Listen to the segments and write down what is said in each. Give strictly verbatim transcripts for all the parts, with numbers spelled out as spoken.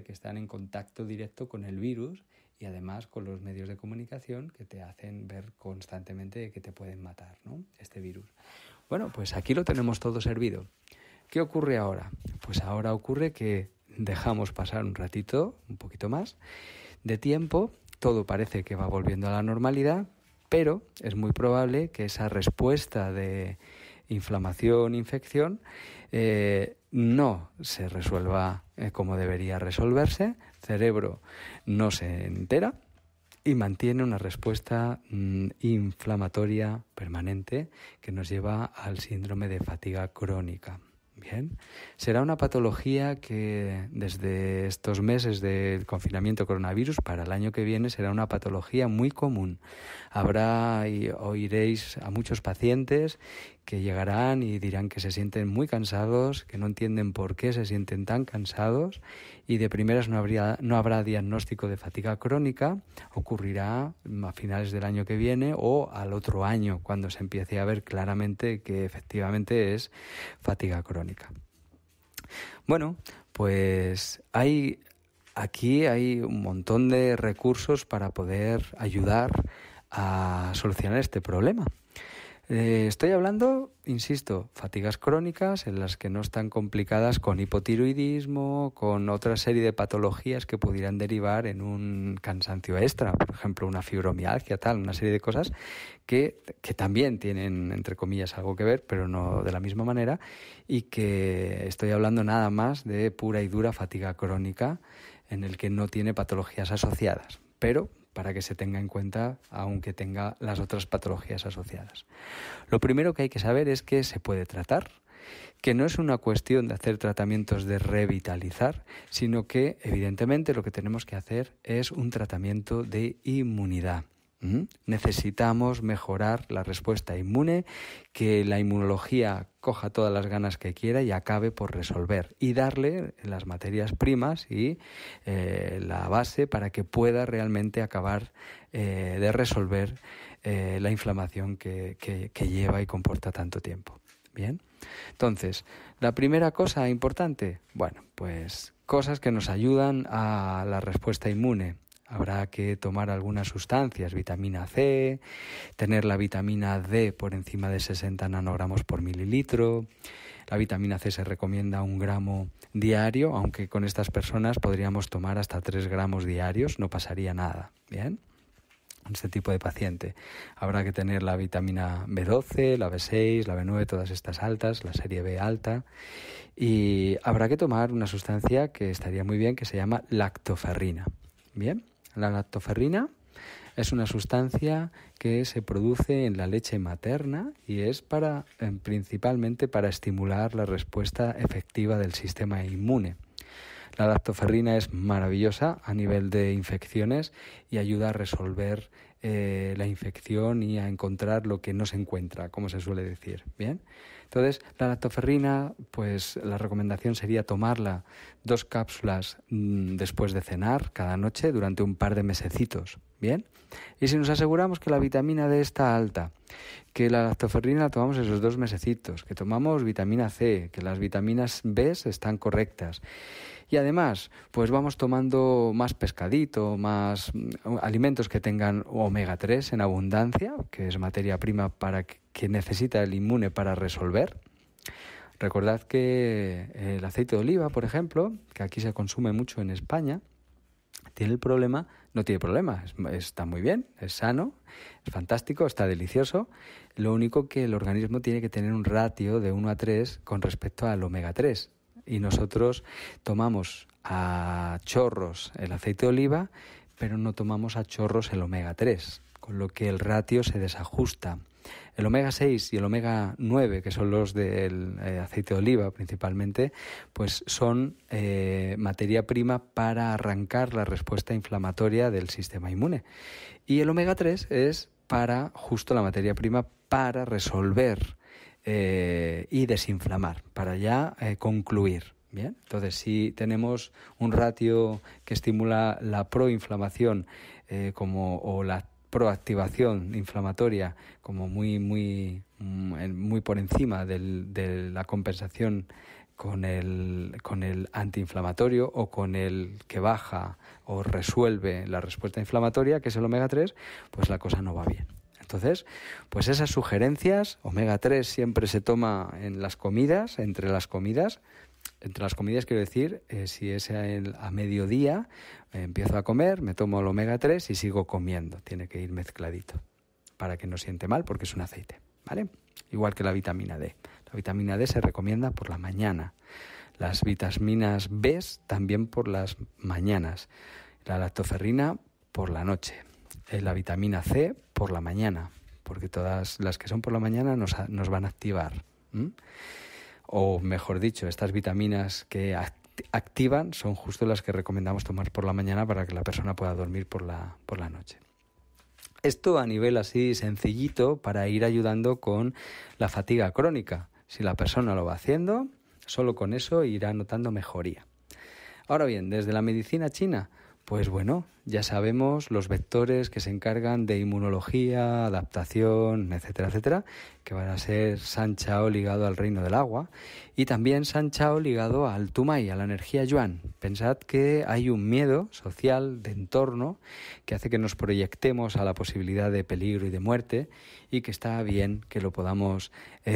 que están en contacto directo con el virus y además con los medios de comunicación que te hacen ver constantemente que te pueden matar, ¿no? Este virus. Bueno, pues aquí lo tenemos todo servido. ¿Qué ocurre ahora? Pues ahora ocurre que dejamos pasar un ratito, un poquito más de tiempo, todo parece que va volviendo a la normalidad, pero es muy probable que esa respuesta de inflamación, infección, eh, no se resuelva eh, como debería resolverse, el cerebro no se entera y mantiene una respuesta mmm, inflamatoria permanente que nos lleva al síndrome de fatiga crónica. Bien, será una patología que desde estos meses del confinamiento coronavirus para el año que viene será una patología muy común. Habrá y oiréis a muchos pacientes que llegarán y dirán que se sienten muy cansados, que no entienden por qué se sienten tan cansados y de primeras no habría, no habrá diagnóstico de fatiga crónica, ocurrirá a finales del año que viene o al otro año cuando se empiece a ver claramente que efectivamente es fatiga crónica. Bueno, pues hay aquí hay un montón de recursos para poder ayudar a solucionar este problema. Eh, estoy hablando, insisto, fatigas crónicas en las que no están complicadas con hipotiroidismo, con otra serie de patologías que pudieran derivar en un cansancio extra, por ejemplo, una fibromialgia, tal, una serie de cosas que, que también tienen, entre comillas, algo que ver, pero no de la misma manera, y que estoy hablando nada más de pura y dura fatiga crónica en el que no tiene patologías asociadas, pero para que se tenga en cuenta, aunque tenga las otras patologías asociadas. Lo primero que hay que saber es que se puede tratar, que no es una cuestión de hacer tratamientos de revitalizar, sino que, evidentemente, lo que tenemos que hacer es un tratamiento de inmunidad. ¿Mm? Necesitamos mejorar la respuesta inmune, que la inmunología coja todas las ganas que quiera y acabe por resolver y darle las materias primas y eh, la base para que pueda realmente acabar eh, de resolver eh, la inflamación que, que, que lleva y comporta tanto tiempo. Bien, entonces, la primera cosa importante, bueno, pues cosas que nos ayudan a la respuesta inmune. Habrá que tomar algunas sustancias, vitamina C, tener la vitamina D por encima de sesenta nanogramos por mililitro. La vitamina C se recomienda un gramo diario, aunque con estas personas podríamos tomar hasta tres gramos diarios, no pasaría nada. Bien, este tipo de paciente. Habrá que tener la vitamina B doce, la B seis, la B nueve, todas estas altas, la serie B alta. Y habrá que tomar una sustancia que estaría muy bien, que se llama lactoferrina. Bien. La lactoferrina es una sustancia que se produce en la leche materna y es para, eh, principalmente para estimular la respuesta efectiva del sistema inmune. La lactoferrina es maravillosa a nivel de infecciones y ayuda a resolver eh, la infección y a encontrar lo que no se encuentra, como se suele decir. Bien, entonces la lactoferrina, pues la recomendación sería tomarla dos cápsulas mmm, después de cenar cada noche durante un par de mesecitos. Bien, y si nos aseguramos que la vitamina D está alta, que la lactoferrina la tomamos esos dos mesecitos, que tomamos vitamina C, que las vitaminas B están correctas. Y además, pues vamos tomando más pescadito, más alimentos que tengan omega tres en abundancia, que es materia prima para que, que necesita el inmune para resolver. Recordad que el aceite de oliva, por ejemplo, que aquí se consume mucho en España, tiene el problema, no tiene problema, es, está muy bien, es sano, es fantástico, está delicioso. Lo único que el organismo tiene que tener un ratio de uno a tres con respecto al omega tres. Y nosotros tomamos a chorros el aceite de oliva, pero no tomamos a chorros el omega tres, con lo que el ratio se desajusta. El omega seis y el omega nueve, que son los del eh, aceite de oliva principalmente, pues son eh, materia prima para arrancar la respuesta inflamatoria del sistema inmune. Y el omega tres es para justo la materia prima para resolver Eh, y desinflamar, para ya eh, concluir. Bien, entonces si tenemos un ratio que estimula la proinflamación eh, como o la proactivación inflamatoria como muy muy muy por encima del, de la compensación con el, con el antiinflamatorio o con el que baja o resuelve la respuesta inflamatoria, que es el omega tres, pues la cosa no va bien. Entonces, pues esas sugerencias, omega tres siempre se toma en las comidas, entre las comidas, entre las comidas quiero decir, eh, si es a, el, a mediodía, eh, empiezo a comer, me tomo el omega tres y sigo comiendo, tiene que ir mezcladito, para que no siente mal porque es un aceite, ¿vale? Igual que la vitamina D. La vitamina D se recomienda por la mañana. Las vitaminas B también por las mañanas. La lactoferrina por la noche. La vitamina C por la mañana, porque todas las que son por la mañana nos, nos van a activar. ¿Mm? O mejor dicho, estas vitaminas que activan son justo las que recomendamos tomar por la mañana para que la persona pueda dormir por la, por la noche. Esto a nivel así sencillito para ir ayudando con la fatiga crónica. Si la persona lo va haciendo, solo con eso irá notando mejoría. Ahora bien, desde la medicina china, pues bueno, ya sabemos los vectores que se encargan de inmunología, adaptación, etcétera, etcétera, que van a ser San Chao ligado al reino del agua y también San Chao ligado al Tumai, a la energía Yuan. Pensad que hay un miedo social de entorno que hace que nos proyectemos a la posibilidad de peligro y de muerte y que está bien que lo podamos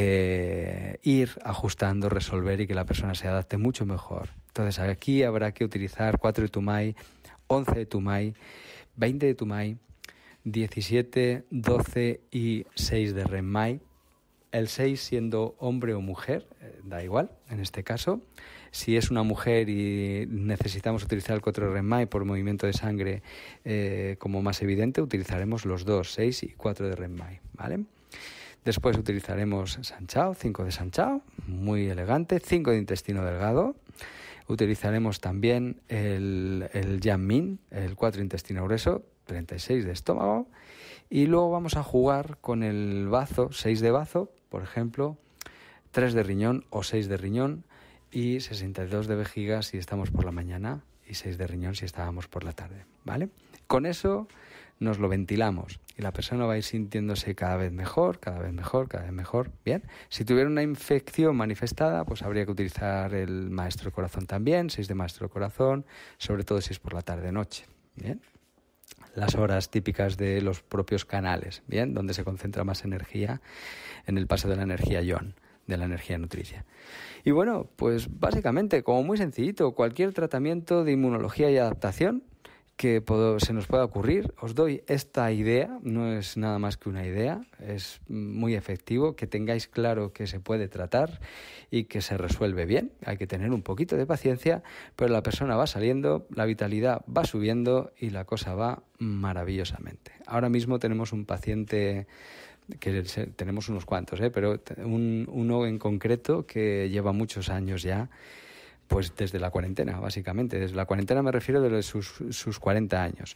eh, ir ajustando, resolver y que la persona se adapte mucho mejor. Entonces aquí habrá que utilizar cuatro de Tumai, once de Tumai, veinte de Tumai, diecisiete, doce y seis de Renmai. El seis siendo hombre o mujer, eh, da igual en este caso. Si es una mujer y necesitamos utilizar el cuatro de Renmai por movimiento de sangre eh, como más evidente, utilizaremos los dos, seis y cuatro de Renmai, ¿vale? Después utilizaremos San Chao, cinco de San Chao, muy elegante, cinco de intestino delgado. Utilizaremos también el, el Yang Min, el cuatro intestino grueso, treinta y seis de estómago. Y luego vamos a jugar con el bazo, seis de bazo, por ejemplo, tres de riñón o seis de riñón y sesenta y dos de vejiga si estamos por la mañana y seis de riñón si estábamos por la tarde, ¿vale? Con eso nos lo ventilamos y la persona va a ir sintiéndose cada vez mejor, cada vez mejor, cada vez mejor. Bien, si tuviera una infección manifestada, pues habría que utilizar el maestro corazón también, seis de maestro corazón, sobre todo si es por la tarde-noche. Bien, las horas típicas de los propios canales, bien, donde se concentra más energía en el paso de la energía Yuan, de la energía nutricia. Y bueno, pues básicamente, como muy sencillito, cualquier tratamiento de inmunología y adaptación que puedo, se nos pueda ocurrir, os doy esta idea, no es nada más que una idea, es muy efectivo, que tengáis claro que se puede tratar y que se resuelve bien, hay que tener un poquito de paciencia, pero la persona va saliendo, la vitalidad va subiendo y la cosa va maravillosamente. Ahora mismo tenemos un paciente, que tenemos unos cuantos, ¿eh? pero un, uno en concreto que lleva muchos años ya, pues desde la cuarentena, básicamente. Desde la cuarentena me refiero de sus, sus cuarenta años.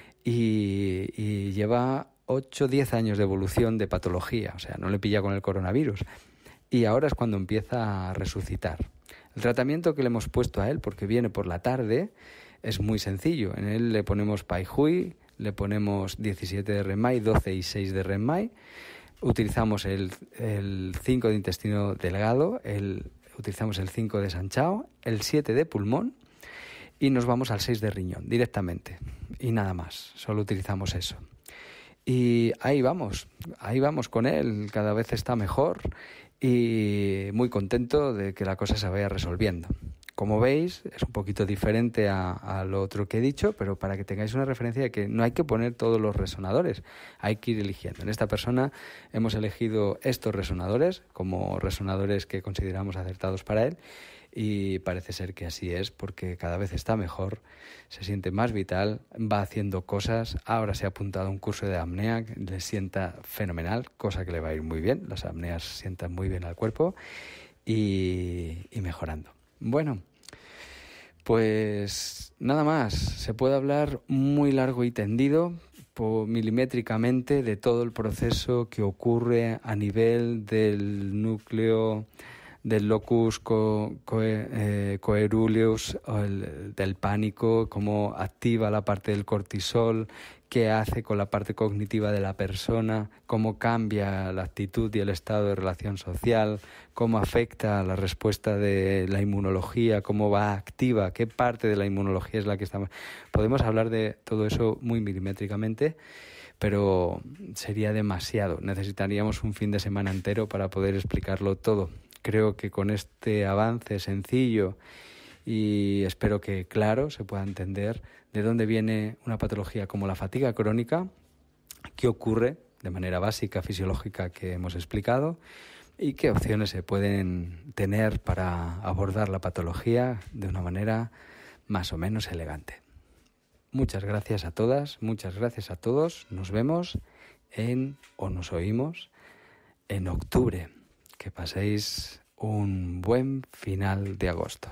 Y, y lleva ocho o diez años de evolución de patología, o sea, no le pilla con el coronavirus. Y ahora es cuando empieza a resucitar. El tratamiento que le hemos puesto a él, porque viene por la tarde, es muy sencillo. En él le ponemos Pai Hui, le ponemos diecisiete de Renmai, doce y seis de Renmai. Utilizamos el, el cinco de intestino delgado, el utilizamos el cinco de San Chao, el siete de pulmón y nos vamos al seis de riñón directamente. Y nada más, solo utilizamos eso. Y ahí vamos, ahí vamos con él, cada vez está mejor y muy contento de que la cosa se vaya resolviendo. Como veis, es un poquito diferente a, a lo otro que he dicho, pero para que tengáis una referencia de que no hay que poner todos los resonadores, hay que ir eligiendo. En esta persona hemos elegido estos resonadores como resonadores que consideramos acertados para él y parece ser que así es porque cada vez está mejor, se siente más vital, va haciendo cosas, ahora se ha apuntado a un curso de apnea que le sienta fenomenal, cosa que le va a ir muy bien, las apneas sientan muy bien al cuerpo y, y mejorando. Bueno, pues nada más, se puede hablar muy largo y tendido, milimétricamente, de todo el proceso que ocurre a nivel del núcleo del locus co, co, eh, coeruleus, o el, del pánico, cómo activa la parte del cortisol, qué hace con la parte cognitiva de la persona, cómo cambia la actitud y el estado de relación social, cómo afecta la respuesta de la inmunología, cómo va activa, qué parte de la inmunología es la que está... Podemos hablar de todo eso muy milimétricamente, pero sería demasiado. Necesitaríamos un fin de semana entero para poder explicarlo todo. Creo que con este avance sencillo y espero que claro se pueda entender de dónde viene una patología como la fatiga crónica, qué ocurre de manera básica, fisiológica, que hemos explicado, y qué opciones se pueden tener para abordar la patología de una manera más o menos elegante. Muchas gracias a todas, muchas gracias a todos. Nos vemos en, o nos oímos, en octubre. Que paséis un buen final de agosto.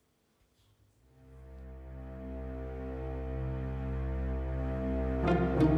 Thank you.